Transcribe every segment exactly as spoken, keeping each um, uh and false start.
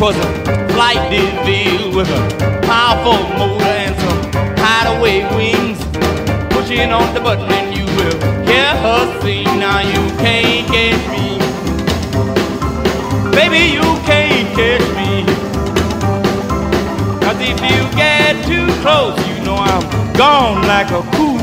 'Twas a Flight De Ville with a powerful motor and some hideaway wings. Pushing on the button and you will hear her sing. Now you can't catch me, baby, you can't catch me. 'Cause if you get too close, you know I'm gone like a cool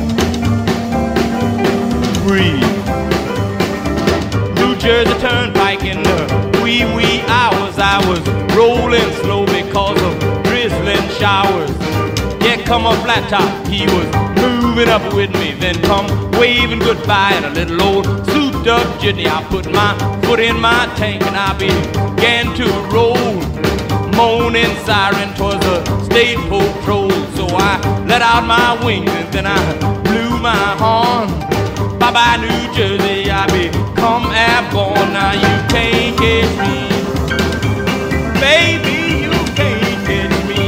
breeze. New Jersey Turnpike in the wee wee hours, I was rolling slow because of drizzling showers. Yeah, come a flat top, he was moving up with me, then come waving goodbye in a little old souped up jitney. I put my foot in my tank and I began to roll. Moaning siren, 'twas a state patrol. So I let out my wings and then I blew my horn. Bye-bye New Jersey, I become airborne. Now you can't catch me, baby, you can't catch me.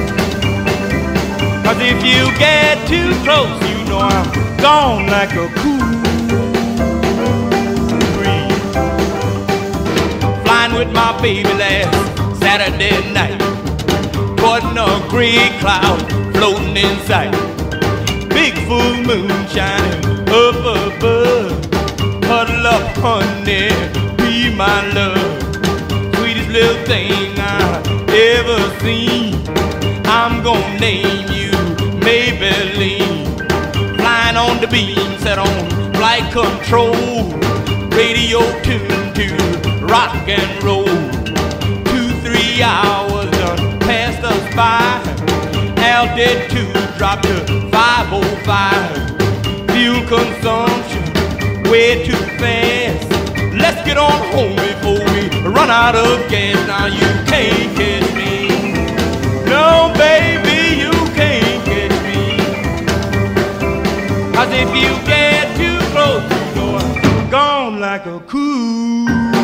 'Cause if you get too close, you know I'm gone like a cool breeze. Flying with my baby last Saturday night, caught a gray cloud floating in sight. Big full moon shining up above. Huddle up, honey, be my love. Sweetest little thing I've ever seen. I'm gonna name you Maybelline. Flying on the beam, set on flight control. Radio tuned to rock and roll. Two, three hours done passed us by. Altitude dropped to five oh five. Fuel consumption way too fast. Let's get on home before we run out of gas. Now you can't catch me, no baby, you can't catch me. 'Cause if you get too close, you know I'm gone like a cool